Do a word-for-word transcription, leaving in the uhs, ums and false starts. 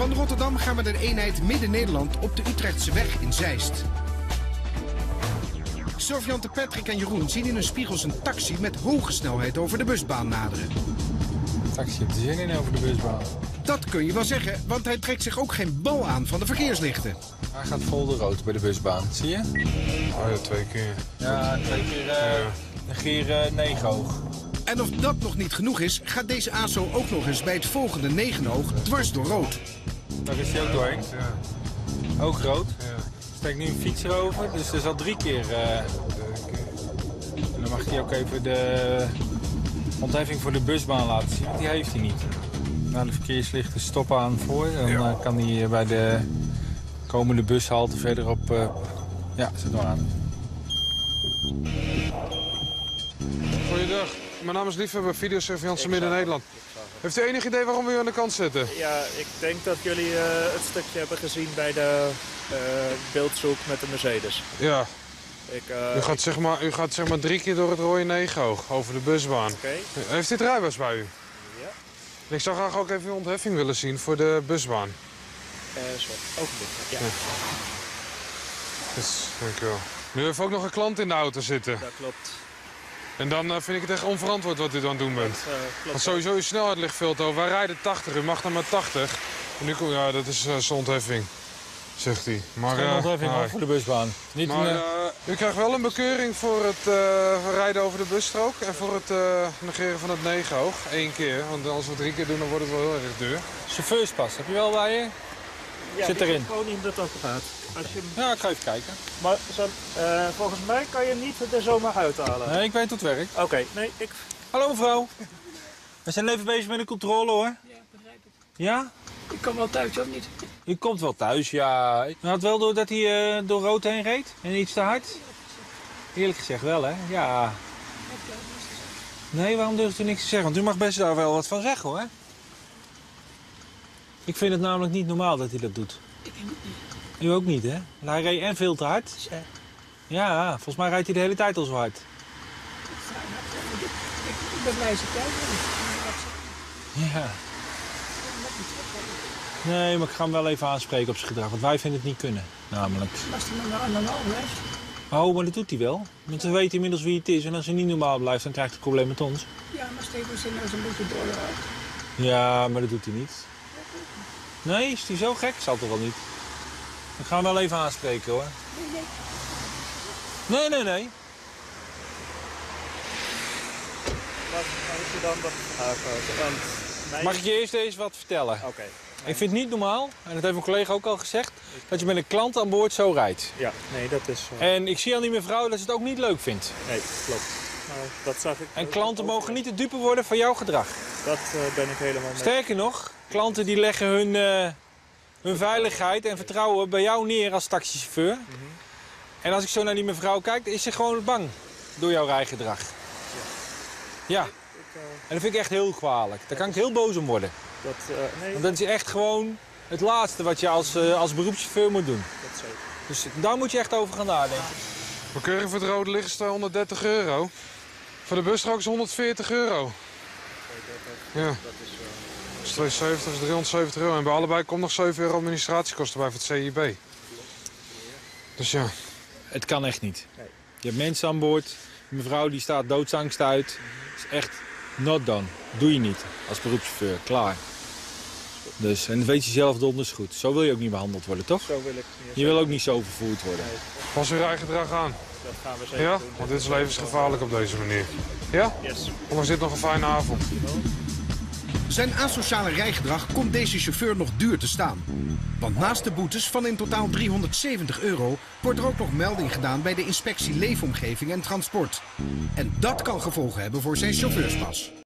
Van Rotterdam gaan we naar de eenheid Midden-Nederland op de Utrechtse weg in Zeist. Surveillanten Patrick en Jeroen zien in hun spiegels een taxi met hoge snelheid over de busbaan naderen. Taxi heeft er zin in over de busbaan. Dat kun je wel zeggen, want hij trekt zich ook geen bal aan van de verkeerslichten. Hij gaat vol de rood bij de busbaan, zie je? Oh ja, twee keer. Ja, twee keer uh, Ja. negeer uh, negen hoog. En of dat nog niet genoeg is, gaat deze A S O ook nog eens bij het volgende negen hoog dwars door rood. Daar is hij ook doorheen. Ja. Ook rood. Ja. Er steekt nu een fiets erover, dus er is al drie keer. Uh... En dan mag hij ook even de ontheffing voor de busbaan laten zien, want die heeft hij niet. Nou, de verkeerslichten stoppen aan voor, dan Ja. uh, kan hij bij de komende bushalte verderop. Uh... Ja, zet maar aan. Goeiedag, mijn naam is Liefhebber, videosurveillance Midden-Nederland. Heeft u enig idee waarom we u aan de kant zetten? Ja, ik denk dat jullie uh, het stukje hebben gezien bij de uh, beeldzoek met de Mercedes. Ja, Ik, uh, u gaat, zeg maar, u gaat zeg maar drie keer door het rode negen hoog over de busbaan. Oké. Heeft u het rijbewijs bij u? Ja. Ik zou graag ook even uw ontheffing willen zien voor de busbaan. Uh, sorry, ogenblik. Ja, Ja. Dus, dank u wel. Nu heeft ook nog een klant in de auto zitten. dat klopt. En dan uh, vind ik het echt onverantwoord wat u aan het doen bent. Dat uh, klopt. Want sowieso, uw snelheid ligt veel te hoog. Wij rijden tachtig, u mag dan maar tachtig. En nu komt, ja, dat is uh, zijn ontheffing, zegt hij. Maar, Geen uh, ontheffing nee. hoor, voor de busbaan. Niet Maar een, uh... uh, u krijgt wel een bekeuring voor het uh, rijden over de busstrook en voor het uh, negeren van het negen hoog. Eén keer, want als we drie keer doen, dan wordt het wel heel erg duur. chauffeurspas, heb je wel bij je? ja, zit die erin. zit gewoon in dat apparaat. Als je, hem- Ja, ik ga even kijken. maar zo, uh, volgens mij kan je hem niet er zomaar uithalen. Nee, ik weet hoe het werkt. Oké, nee, ik... Hallo mevrouw. We zijn even bezig met de controle hoor. Ja, begrijp ik. Ja? Ik kom wel thuis, of niet? U komt wel thuis, ja. U had wel door dat hij uh, door rood heen reed? En iets te hard? Eerlijk gezegd wel, hè? Ja. Nee, waarom durft u niks te zeggen? Want u mag best daar wel wat van zeggen, hoor. Ik vind het namelijk niet normaal dat hij dat doet. Ik denk het niet. U ook niet, hè? En hij reed en veel te hard. Zo. Ja, volgens mij rijdt hij de hele tijd al zo hard. Ik, ik ben blij dat ik thuis ben. Ja. Nee, maar ik ga hem wel even aanspreken op zijn gedrag. Want wij vinden het niet kunnen, namelijk. Als hij maar aan de normaal blijft. Oh, maar dat doet hij wel. Want we weten inmiddels wie het is. En als hij niet normaal blijft, dan krijgt hij een probleem met ons. Ja, maar Steven zit nou zo'n beetje door. Ja, maar dat doet hij niet. Nee, is hij zo gek? Zal toch wel niet. Ik ga hem wel even aanspreken, hoor. Nee, nee, nee. Wat moet je dan nog aangeven? Want mijn... Mag ik je eerst eens wat vertellen? Oké. Ik vind het niet normaal, en dat heeft mijn collega ook al gezegd, dat je met een klant aan boord zo rijdt. Ja, nee, dat is... Uh... En ik zie aan die mevrouw dat ze het ook niet leuk vindt. Nee, klopt. Nou, dat zag ik... En klanten mogen niet de dupe worden van jouw gedrag. Dat uh, ben ik helemaal mee. Sterker nog, klanten die leggen hun, uh, hun veiligheid en vertrouwen bij jou neer als taxichauffeur. Mm-hmm. En als ik zo naar die mevrouw kijk, is ze gewoon bang door jouw rijgedrag. Ja. Ik, uh, En dat vind ik echt heel kwalijk. Daar kan ik heel boos om worden. dat, uh, nee, Want dat is echt gewoon het laatste wat je als, uh, als beroepschauffeur moet doen. dat zeker. Dus daar moet je echt over gaan nadenken. Bekeuring voor het rode licht is honderddertig euro. Voor de busstrook is honderdveertig euro. Ja. Dat is... Uh... Dat is tweehonderdzeventig, dat is driehonderdzeventig euro. En bij allebei komt nog zeven euro administratiekosten bij voor het C I B. Dus ja. Het kan echt niet. Nee. Je hebt mensen aan boord. Die mevrouw die staat doodsangst uit. Het is echt not done. Doe je niet als beroepschauffeur. Klaar. Dus, en dat weet je zelf donders goed. Zo wil je ook niet behandeld worden, toch? Zo wil ik niet. Je wil ook niet zo vervoerd worden. Nee, Pas uw rijgedrag aan. dat gaan we zeker Ja? doen. Want dit is levensgevaarlijk op deze manier. Ja? Yes. Ondanks dit nog een fijne avond. Zijn asociale rijgedrag komt deze chauffeur nog duur te staan. Want naast de boetes van in totaal driehonderdzeventig euro... wordt er ook nog melding gedaan bij de inspectie Leefomgeving en Transport. En dat kan gevolgen hebben voor zijn chauffeurspas.